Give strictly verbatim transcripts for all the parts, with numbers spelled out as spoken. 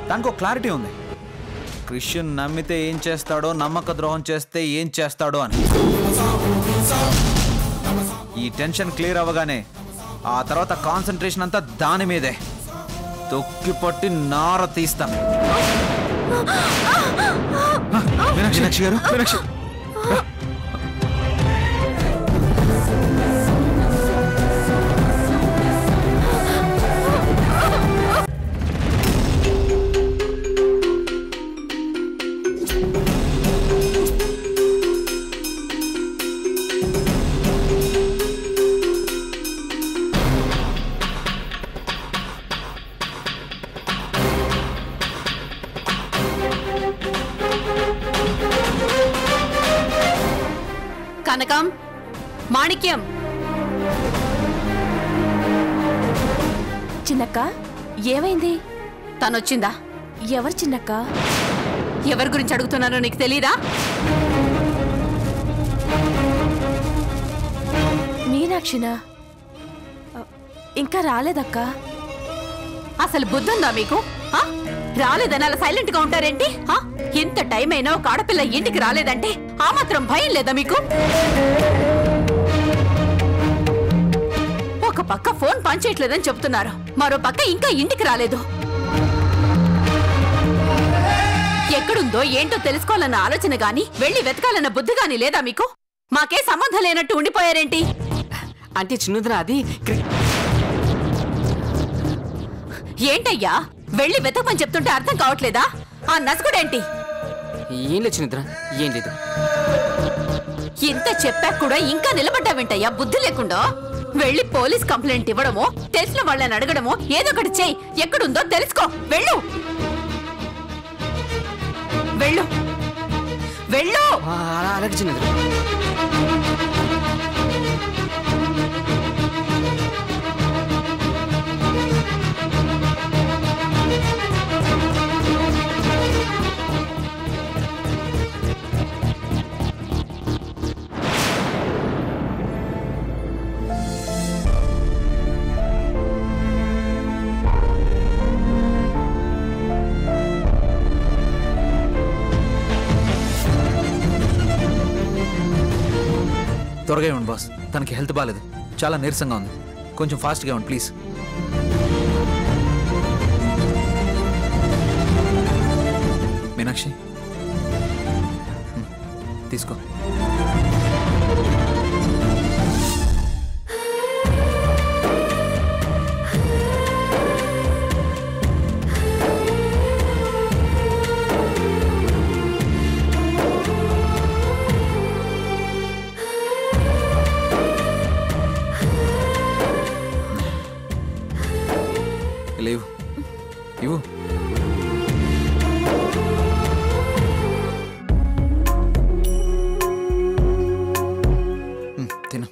దానికి ఒక క్లారిటీ ఉంది. క్రిస్టియన్ నమ్మితే ఏం చేస్తాడో, నమ్మక ద్రోహం చేస్తే ఏం చేస్తాడో అని. ఈ టెన్షన్ క్లియర్ అవ్వగానే ఆ తర్వాత కాన్సన్ట్రేషన్ అంతా దాని మీదే. తొక్కి పట్టి నార తీస్తాం. మీనాక్షి గారు, మీనాక్షి కనకం, మాణిక్యం. చిన్నక్క ఏమైంది? తనొచ్చిందా? ఎవరు చిన్నక్క? ఎవరి గురించి అడుగుతున్నానో నీకు తెలీదా? మీనాక్షినా? ఇంకా రాలేదక్క. అసలు బుద్ధుందా మీకు? రాలేదని అలా సైలెంట్ గా ఉంటారేంటి? ఎంత టైం అయినా ఒక ఆడపిల్ల ఇంటికి రాలేదంటే ఆ మాత్రం భయం లేదా మీకు? ఒక పక్క ఫోన్ పనిచేయట్లేదని చెప్తున్నారు, మరో పక్క ఇంకా ఇంటికి రాలేదు. ఎక్కడుందో ఏంటో తెలుసుకోవాలన్న ఆలోచన గాని, వెళ్లి వెతకాలన్న బుద్ధి గాని లేదా మీకు? మాకే సంబంధం లేనట్టు ఉండిపోయారేంటి? అంటే చిన్నదిరా, అది ఏంటయ్యా వెళ్లి వెతకమని చెప్తుంటే అర్థం కావట్లేదా? ఆ నసుకుడేంటి? ఏం లేదు చిన్నదిరా, ఏం లేదు. ఇంత చెప్పాక కూడా ఇంకా నిలబడ్డావేంటయ్యా బుద్ధి లేకుండా? వెళ్ళి పోలీస్ కంప్లైంట్ ఇవ్వడమో, తెలిసిన వాళ్ళని అడగడమో ఏదో ఒకటి చెయ్యి. ఎక్కడుందో తెలుసుకో. వెళ్ళు వెళ్ళు వెళ్ళు. అలాగే చిన్నదిరా. త్వరగా ఇవ్వండి బాస్, తనకి హెల్త్ బాగాలేదు, చాలా నీరసంగా ఉంది. కొంచెం ఫాస్ట్గా ఇవ్వండి ప్లీజ్. మీనాక్షి తీసుకో. లేవు ఇవ్వు. తిను.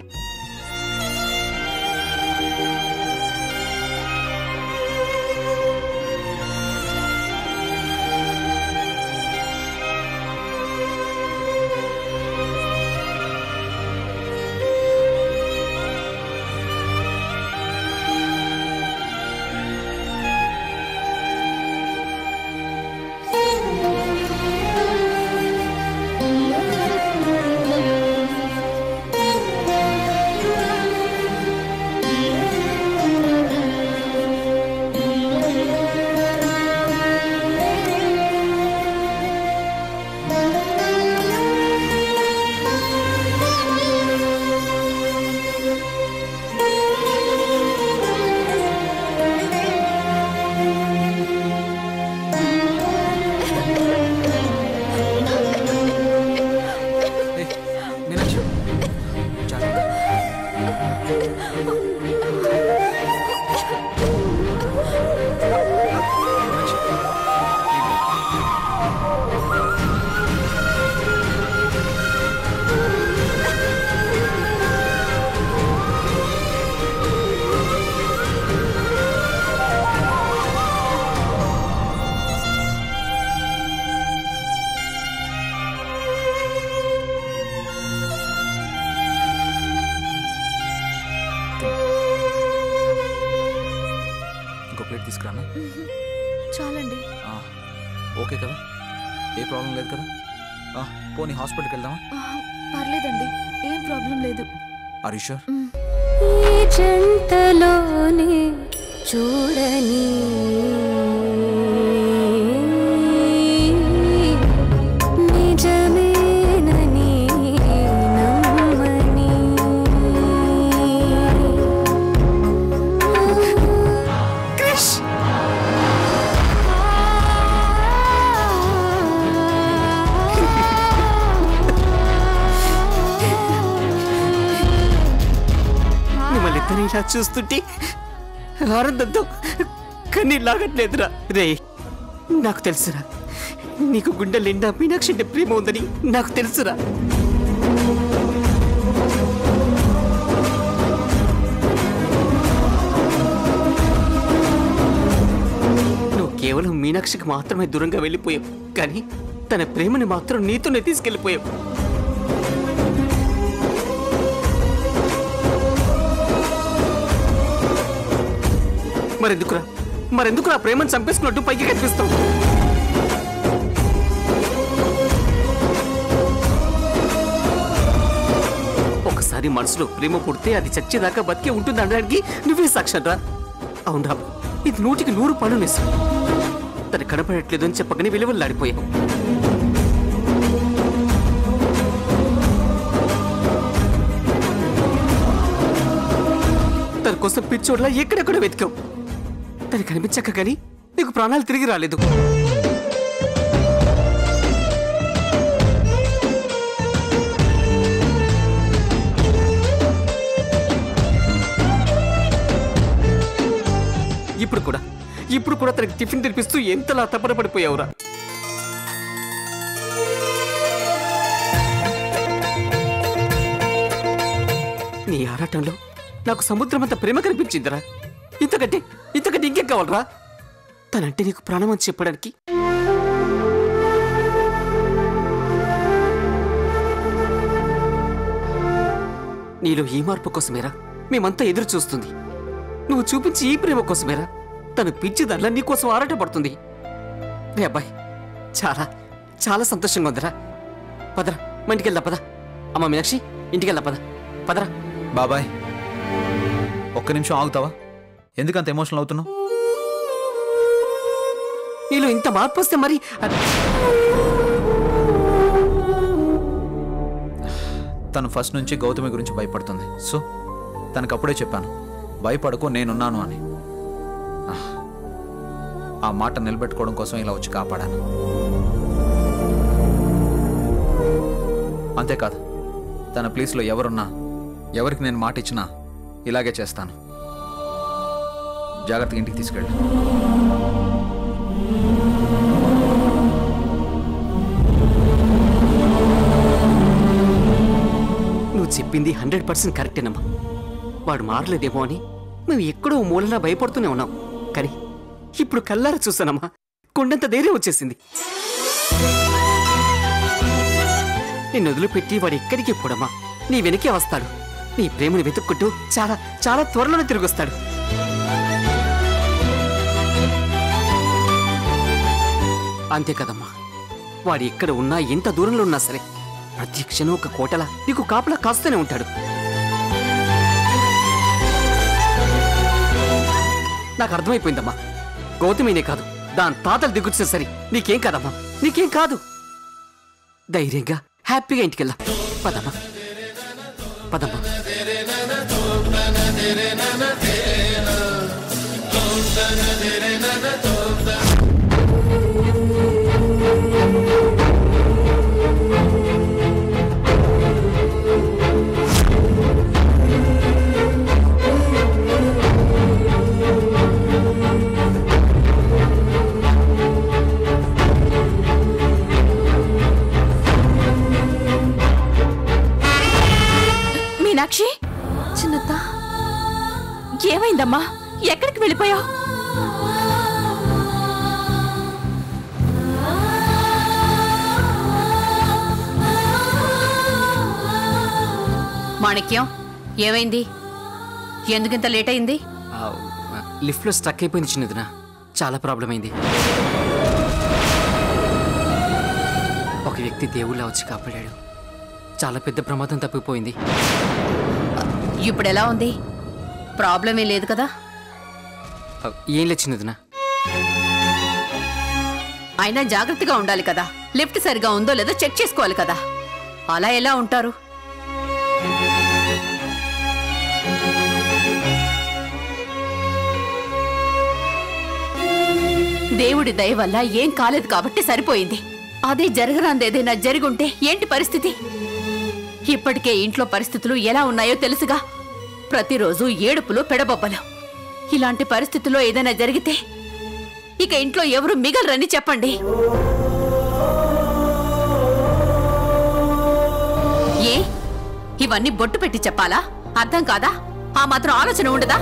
ప్లేట్ తీసుకురానా? చాలండి. ఓకే కదా? ఏ ప్రాబ్లం లేదు కదా? పోనీ హాస్పిటల్కి వెళ్దామా? పర్లేదండి, ఏం ప్రాబ్లం లేదు. Are you sure? ఈ జంటలోనే చూడని నిజమేనని నమ్మని క్రిష్ మిమ్మల్ని ఇద్దరు ఇలా చూస్తుంటే ఆనందంతో కన్నీ లాగట్లేదురా. రే, నాకు తెలుసురా నీకు గుండె నిండా మీనాక్షి అంటే ప్రేమ ఉందని నాకు తెలుసురా. నువ్వు కేవలం మీనాక్షికి మాత్రమే దూరంగా వెళ్ళిపోయావు, కానీ తన ప్రేమని మాత్రం నీతోనే తీసుకెళ్ళిపోయావు. మరెందుకురా మరెందుకురా ప్రేమను చంపేసుకున్నట్టు పైకి కనిపిస్తావు? ఒకసారి మనసులో ప్రేమ పుడితే అది చచ్చేదాకా బతికే ఉంటుంది అనడానికి నువ్వే సాక్ష్యం రా. అవునరా, ఇది నూటికి నూరు పనులు నిజం. తను కనపడట్లేదు అని చెప్పగానే విలువలాడిపోయావు. తన కోసం పిచ్చోడ్లా ఎక్కడెక్కడ వెతికావు. తను కనిపించక కానీ నీకు ప్రాణాలు తిరిగి రాలేదు. ఇప్పుడు కూడా ఇప్పుడు కూడా తనకి టిఫిన్ తినిపిస్తూ ఎంతలా తపన పడిపోయావురా. నీ ఆరాటంలో నాకు సముద్రం అంత ప్రేమ కనిపించిందిరా. ఇంతకంటే ఇంతకంటే ఇంకేం కావాలరా? తనంటే నీకు ప్రాణం అని చెప్పడానికి. నీలో ఈ మార్పు కోసమేరా మేమంతా ఎదురు చూస్తుంది. నువ్వు చూపించి ఈ ప్రేమ కోసమేరా తను పిచ్చిదల్లా నీ కోసం ఆరాట పడుతుంది. రే అబ్బాయి, చాలా చాలా సంతోషంగా ఉందిరా. పదరా, మా ఇంటికి వెళ్దా పద. అమ్మ మీనాక్షి, ఇంటికి వెళ్దా పద. పదరా. బాబాయ్, ఒక్క నిమిషం ఆగుతావా? ఎందుకంత ఎమోషనల్ అవుతున్నావు? నీలో ఇంత మార్పు వస్తే మరి తను ఫస్ట్ నుంచి గౌతమి గురించి భయపడుతుంది. సో తనకు అప్పుడే చెప్పాను, భయపడకు నేనున్నాను అని. ఆ మాట నిలబెట్టుకోవడం కోసం ఇలా వచ్చి కాపాడాను. అంతేకాదు, తన ప్లేస్లో ఎవరున్నా, ఎవరికి నేను మాట ఇచ్చినా ఇలాగే చేస్తాను. జాగ్రత్తగా ఇంటికి తీసుకెళ్ళి. నువ్వు చెప్పింది హండ్రెడ్ పర్సెంట్ కరెక్టేనమ్మా. వాడు మారలేదేమో అని మేము ఎక్కడో మూలలా భయపడుతూనే ఉన్నాం. కానీ ఇప్పుడు కల్లారా చూసానమ్మా, కొండంత ధైర్యం వచ్చేసింది. నిన్ను వదిలిపెట్టి వాడు ఎక్కడికి పోడమ్మా, నీ వెనకే వస్తాడు. నీ ప్రేమను వెతుక్కుంటూ చాలా చాలా త్వరలోనే తిరిగి వస్తాడు. అంతే కదమ్మా, వాడు ఎక్కడ ఉన్నా ఎంత దూరంలో ఉన్నా సరే ప్రతి క్షణం ఒక కోటలా నీకు కాపలా కాస్తూనే ఉంటాడు. నాకు అర్థమైపోయిందమ్మా, గౌతమినే కాదు దాని తాతలు దిగుచ్చే సరే నీకేం కాదమ్మా, నీకేం కాదు. ధైర్యంగా హ్యాపీగా ఇంటికెళ్ళా. పదమ్మా పదమ్మా. మీనాక్షి, చిన్నత్త, ఏమైందమ్మా? ఎక్కడికి వెళ్ళిపోయావు? మాణిక్యం, ఏమైంది? ఎందుకింత లేట్ అయింది? లిఫ్ట్లో స్ట్రక్ అయిపోయింది చిన్నదినా, చాలా ప్రాబ్లం అయింది. వ్యక్తి దేవుళ్ళ వచ్చి కాపాడాడు. చాలా పెద్ద ప్రమాదం తప్పిపోయింది. ఇప్పుడు ఎలా ఉంది? ప్రాబ్లం ఏం లేదు కదా? ఏం లేచినదినా? అయినా జాగ్రత్తగా ఉండాలి కదా. లిఫ్ట్ సరిగా ఉందో లేదో చెక్ చేసుకోవాలి కదా. అలా ఎలా ఉంటారు? దేవుడి దయ వల్ల ఏం కాలేదు కాబట్టి సరిపోయింది. అదే జరగరాందేదైనా జరిగుంటే ఏంటి పరిస్థితి? ఇప్పటికే ఇంట్లో పరిస్థితులు ఎలా ఉన్నాయో తెలుసుగా. ప్రతిరోజు ఏడుపులు పెడబొబ్బలు. ఇలాంటి పరిస్థితుల్లో ఏదైనా జరిగితే ఇక ఇంట్లో ఎవరు మిగలరని చెప్పండి. ఏ ఇవన్నీ బొట్టు పెట్టి చెప్పాలా? అర్థం కాదా? ఆ మాత్రం ఆలోచన ఉండదా?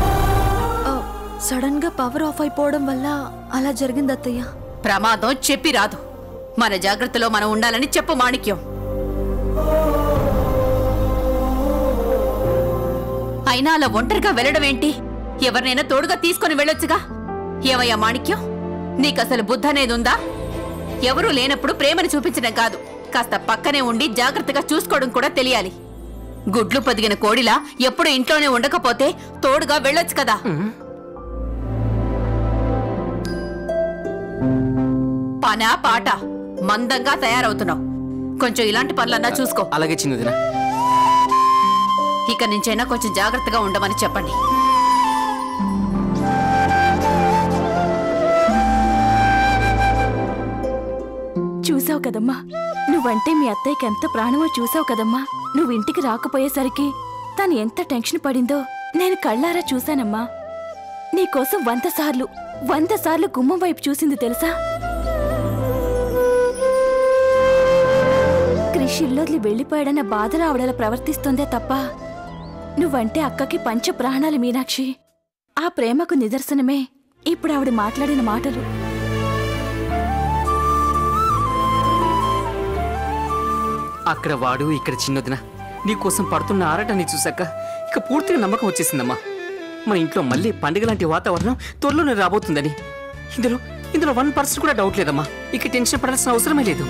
సడన్ గా పవర్ ఆఫ్ అయిపోవడం వల్ల అలా జరిగింది అత్తయ్య. ప్రమాదం చెప్పి రాదు. మన జాగ్రత్తలో మనం ఉండాలని చెప్పు మాణిక్యం. అయినా అలా ఒంటరిగా వెళ్ళడం ఏంటి? ఎవరినైనా తోడుగా తీసుకుని వెళ్ళొచ్చుగా. ఏమయ్యా మాణిక్యం, నీకసలు బుద్ధి అనేది ఉందా? ఎవరూ లేనప్పుడు ప్రేమను చూపించడం కాదు, కాస్త పక్కనే ఉండి జాగ్రత్తగా చూసుకోవడం కూడా తెలియాలి. గుడ్లు పొదిగిన కోడిలా ఎప్పుడు ఇంట్లోనే ఉండకపోతే తోడుగా వెళ్ళొచ్చు కదా. పనా పాట మందంగా తయారవుతున్నావు. కొంచెం ఇలాంటి పనులన్నా చూసుకో. అలాగే చిన్నదినా. ఇక నుంచైనా కొంచెం జాగ్రత్తగా ఉండమని చెప్పండి. చూసావు కదమ్మా, నువ్వంటే మీ అత్తయ్యకి ఎంత ప్రాణమో చూసావు కదమ్మా. నువ్వు ఇంటికి రాకపోయేసరికి తను ఎంత టెన్షన్ పడిందో నేను కళ్ళారా చూశానమ్మా. నీకోసం వంద సార్లు వంద సార్లు గుమ్మం వైపు చూసింది తెలుసా? కృషిల్లోకి వెళ్ళిపోయాడన్న బాధలో ఆవిడలా ప్రవర్తిస్తుందే తప్ప నువ్వంటే అక్కకి పంచ ప్రాణాలు మీనాక్షి. ఆ ప్రేమకు నిదర్శనమే ఇప్పుడు ఆవిడ మాట్లాడిన మాటలు. అక్కడ వాడు, ఇక్కడ చిన్నదిన నీకోసం పడుతున్న ఆరాటాన్ని చూశాక ఇక పూర్తిగా నమ్మకం వచ్చేసిందమ్మా. మన ఇంట్లో మళ్ళీ పండుగ లాంటి వాతావరణం త్వరలోనే రాబోతుందని. ఇందులో ఇందులో వన్ పర్సెంట్ కూడా డౌట్ లేదమ్మా. ఇక టెన్షన్ పడాల్సిన అవసరమే లేదు.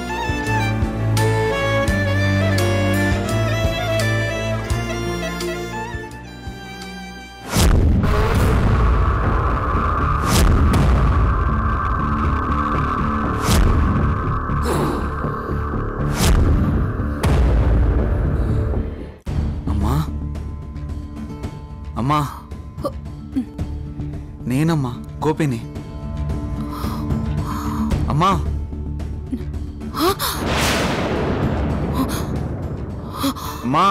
అమ్మా, నేనమ్మా గోపిని. అమ్మా, అమ్మా,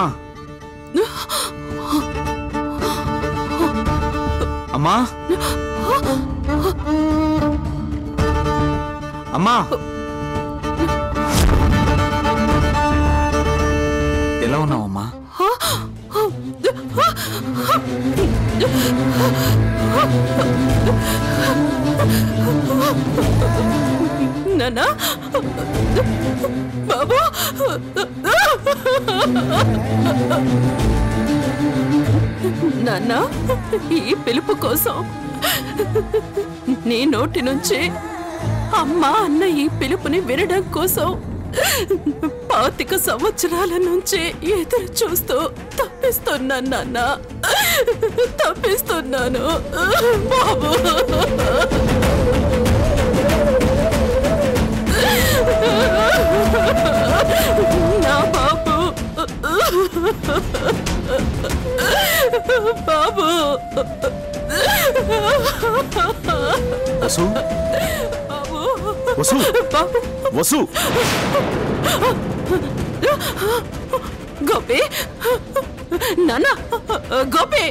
అమ్మా, అమ్మా, ఎలా ఉన్నావమ్మా? నానా బాబు, నాన్న ఈ పిలుపు కోసం నీ నోటి నుంచి అమ్మా అన్న ఈ పిలుపుని వినడం కోసం పాతిక సంవత్సరాల నుంచి ఎదురు చూస్తూ తప్పిస్తున్నాను నాన్న, తప్పిస్తున్నాను బాబు. నా బాబు, బాబు. వసు, వసు, వసు. గోపి, నాన్న, గోపి,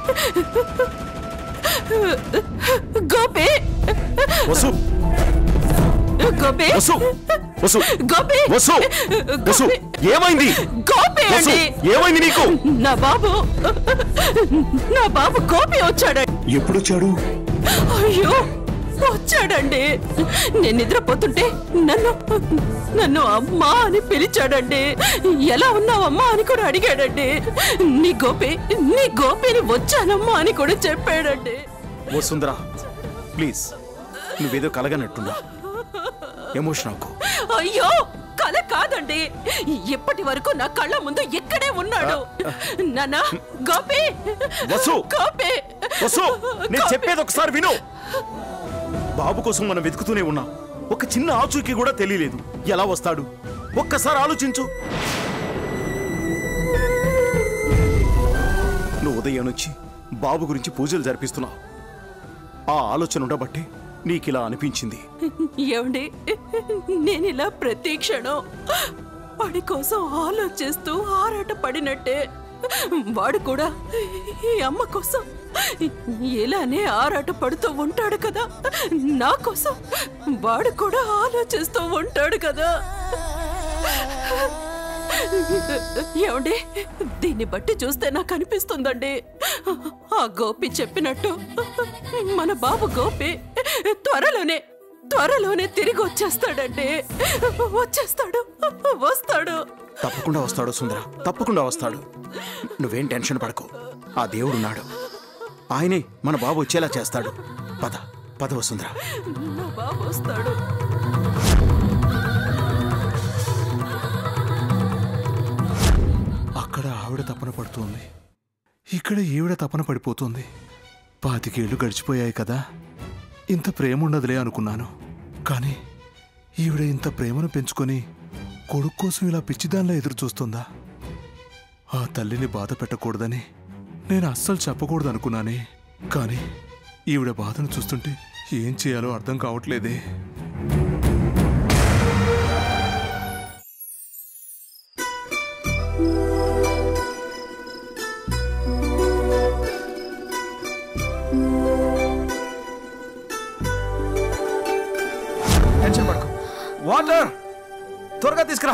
గోపి, వసు, గోపి, వసు, వసు, గోపి, వసు, వసు. ఏమైంది? గోపి వసు, అండి. ఏమైంది నీకు? నా బాబు, నా బాబు గోపి వచ్చాడండి. ఎప్పుడు వచ్చాడు? అయ్యో, వచ్చాడండి. నేను నిద్రపోతుంటే నన్ను నన్ను అమ్మా అని పిలిచాడండి. ఎలా ఉన్నావమ్మా అని కూడా అడిగాడండి. నీ గోపి, నీ గోపిని వచ్చానమ్మా అని కూడా చెప్పాడండి. వసుంధరా, ప్లీజ్, నువ్వేదో కలగనట్టున్నా. ఎమోషన్ అవ్వకు. అయ్యో, కల కాదు కాదండి, ఇప్పటి వరకు నా కళ్ళ ముందు ఎక్కడే ఉన్నాడు. నానా గోపి, గోపి, నేను చెప్పేది ఒకసారి విను. బాబు కోసం మనం వెతుకుతూనే ఉన్నాం. ఒక చిన్న ఆచూకీ కూడా తెలియలేదు. ఎలా వస్తాడు ఒక్కసారి ఆలోచించు. నువ్వు ఉదయం నుంచి బాబు గురించి పూజలు జరిపిస్తున్నావు. ఆ ఆలోచన ఉండబట్టి నీకిలా అనిపించింది. ఏమండి, నేనిలా ప్రతి క్షణం వాడి కోసం ఆలోచిస్తూ ఆరాట పడినట్టే వాడు కూడా ఈ అమ్మ కోసం ఇలానే ఆరాట పడుతూ ఉంటాడు కదా. నా కోసం వాడు కూడా ఆలోచిస్తూ ఉంటాడు కదా. ఏమండి, దీన్ని బట్టి చూస్తే నాకు అనిపిస్తుందండి, ఆ గోపి చెప్పినట్టు మన బాబు గోపి త్వరలోనే త్వరలోనే తిరిగి వచ్చేస్తాడండి. వచ్చేస్తాడు వస్తాడు తప్పకుండా వస్తాడు సుందర, తప్పకుండా వస్తాడు. నువ్వేం టెన్షన్ పడకు. ఆ దేవుడున్నాడు, ఆయనే మన బాబు వచ్చేలా చేస్తాడు. పద పద వసుందర, నా బాబు వస్తాడు. అక్కడ ఆవిడ తపన పడుతోంది, ఇక్కడ ఈవిడ తపన పడిపోతుంది. పాతికేళ్లు గడిచిపోయాయి కదా, ఇంత ప్రేమ ఉండదులే అనుకున్నాను. కానీ ఈవిడ ఇంత ప్రేమను పెంచుకొని కొడుకు కోసం ఇలా పిచ్చిదానిలా ఎదురు చూస్తుందా? ఆ తల్లిని బాధ పెట్టకూడదని నేను అస్సలు చెప్పకూడదు అనుకున్నానే. కానీ ఈవిడ బాధను చూస్తుంటే ఏం చేయాలో అర్థం కావట్లేదే. టెన్షన్ పడకు. వాటర్ త్వరగా తీసుకురా.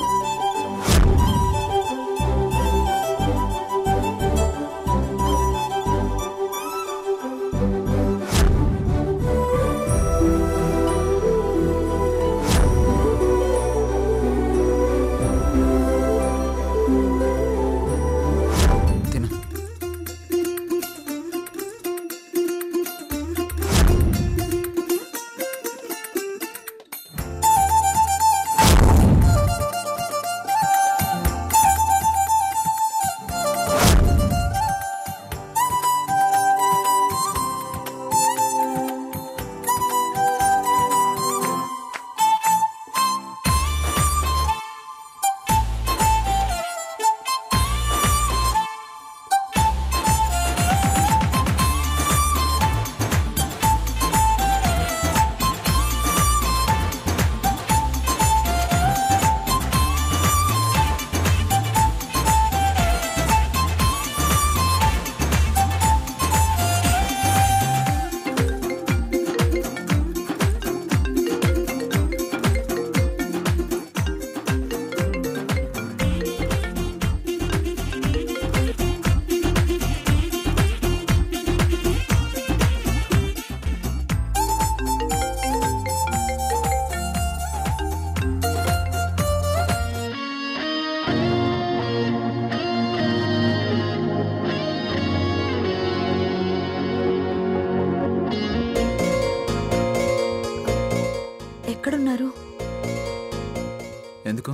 ఎక్కడున్నారు? ఎందుకు?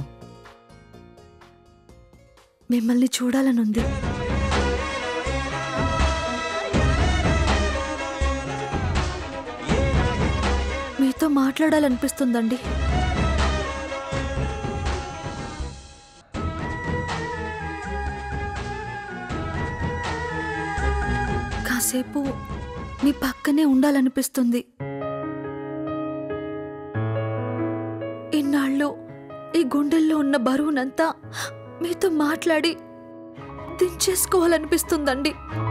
మిమ్మల్ని చూడాలనుంది. మీతో మాట్లాడాలనిపిస్తుందండి. కాసేపు మీ పక్కనే ఉండాలనిపిస్తుంది. ఇన్నాళ్ళు ఈ గుండెల్లో ఉన్న బరువునంతా మీతో మాట్లాడి దించేసుకోవాలనిపిస్తుందండి.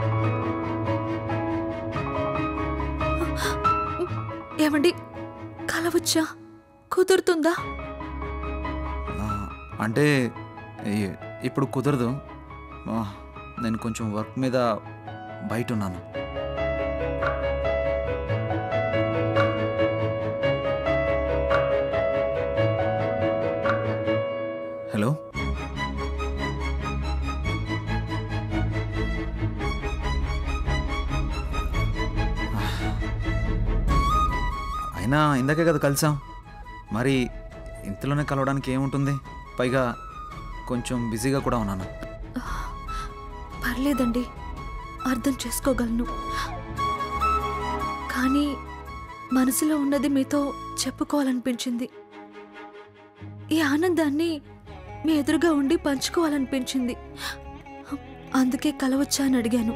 ఏమండి, కలవచ్చా? కుదురుతుందా? అంటే ఇప్పుడు కుదరదు. నేను కొంచెం వర్క్ మీద బయట ఉన్నాను. హలో, అయినా ఇందాకే కదా కలిసాం, మరి ఇంతలోనే కలవడానికి ఏముంటుంది? పైగా కొంచెం బిజీగా కూడా ఉన్నాను. పర్లేదండి, అర్థం చేసుకోగలను. కానీ మనసులో ఉన్నది మీతో చెప్పుకోవాలనిపించింది. ఈ ఆనందాన్ని మీ ఎదురుగా ఉండి పంచుకోవాలనిపించింది. అందుకే కలవచ్చా అని అడిగాను.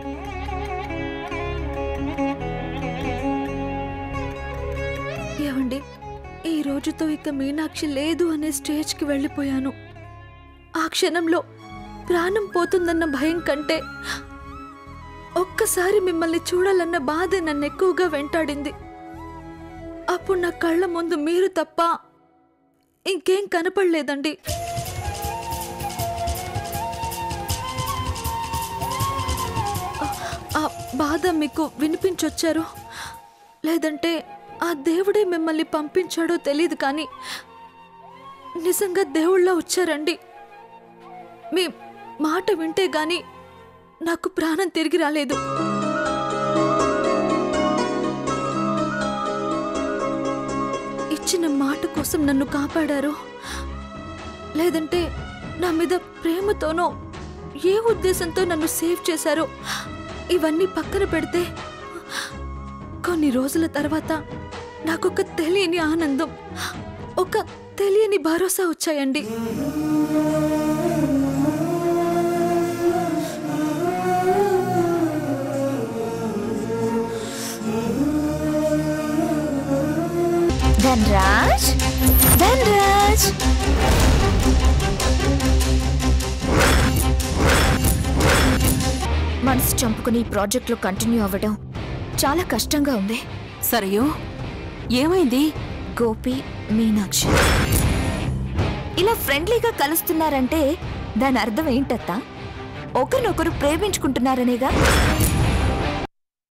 ఏమండి, ఈ రోజుతో ఇక మీనాక్షి లేదు అనే స్టేజ్కి వెళ్ళిపోయాను. ఆ క్షణంలో ప్రాణం పోతుందన్న భయం కంటే ఒక్కసారి మిమ్మల్ని చూడాలన్న బాధ నన్ను ఎక్కువగా వెంటాడింది. అప్పుడు నా కళ్ళ ముందు మీరు తప్ప ఇంకేం కనపడలేదండి. ఆ బాధ మీకు వినిపించొచ్చారో లేదంటే ఆ దేవుడే మిమ్మల్ని పంపించాడో తెలియదు, కానీ నిజంగా దేవుళ్ళ వచ్చారండి. మీ మాట వింటే గాని నాకు ప్రాణం తిరిగి రాలేదు. ఇచ్చిన మాట కోసం నన్ను కాపాడారో లేదంటే నా మీద ప్రేమతోనో ఏ ఉద్దేశంతో నన్ను సేవ్ చేశారో ఇవన్నీ పక్కన పెడితే కొన్ని రోజుల తర్వాత నాకొక తెలియని ఆనందం, ఒక తెలియని భరోసా వచ్చాయండి. ధన్రాజ్ ధన్రాజ్ మనసు చంపుకుని ఈ ప్రాజెక్ట్లో కంటిన్యూ అవ్వడం చాలా కష్టంగా ఉంది. సరయు, ఏమైంది? గోపి, మీనాక్షి ఇలా ఫ్రెండ్లీగా కలుస్తున్నారంటే దాని అర్థం ఏంటత్తా? ఒకరినొకరు ప్రేమించుకుంటున్నారనేగా.